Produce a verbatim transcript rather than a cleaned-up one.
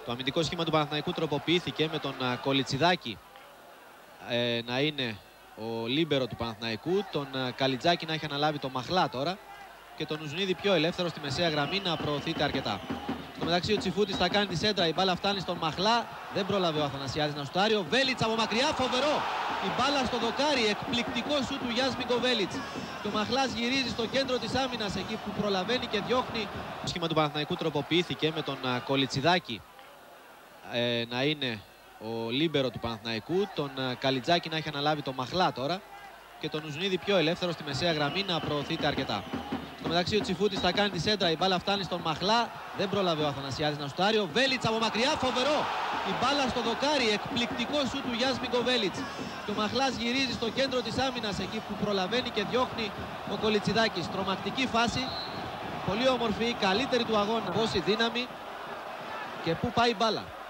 Το αμυντικό σχήμα του Παναθηναϊκού τροποποιήθηκε με τον Κολιτσιδάκη ε, να είναι ο λίμπερο του Παναθηναϊκού, τον Καλιτζάκη να έχει αναλάβει το Μαχλά τώρα και τον Ουζουνίδη πιο ελεύθερο στη μεσαία γραμμή να προωθείται αρκετά. Στο μεταξύ ο Τσιφούτης θα κάνει τη σέντρα, η μπάλα φτάνει στον Μαχλά, δεν πρόλαβε ο Αθανασιάδης να σουτάρει. Ο Βέλιτς από μακριά, φοβερό! Η μπάλα στο δοκάρι, εκπληκτικό σου του Γιάσμικο Βέλιτς. Και ο Μαχλάς γυρίζει στο κέντρο της άμυνας εκεί που προλαβαίνει και διώχνει. Το σχήμα του Παναθηναϊκού τροποποιήθηκε με τον Κολιτσιδάκη ε, να είναι ο λίμπερο του Παναθηναϊκού, τον Καλιτζάκη να έχει αναλάβει το Μαχλά τώρα και τον Ουζουνίδη πιο ελεύθερο στη μεσαία γραμμή να προωθείται αρκετά. Στο μεταξύ ο Τσιφούτης θα κάνει τη σέντρα, η μπάλα φτάνει στον Μαχλά, δεν πρόλαβε ο Αθανασιάδης να σουτάρει. Ο Βέλιτς από μακριά, φοβερό! Η μπάλα στο δοκάρι, εκπληκτικό σου του Γιάσμικο Βέλιτς. Και ο Μαχλάς γυρίζει στο κέντρο της άμυνας εκεί που προλαβαίνει και διώχνει ο Κολιτσιδάκης. Τρομακτική φάση, πολύ όμορφη, καλύτερη του αγώνα. Πόση δύναμη και πού πάει η μπάλα.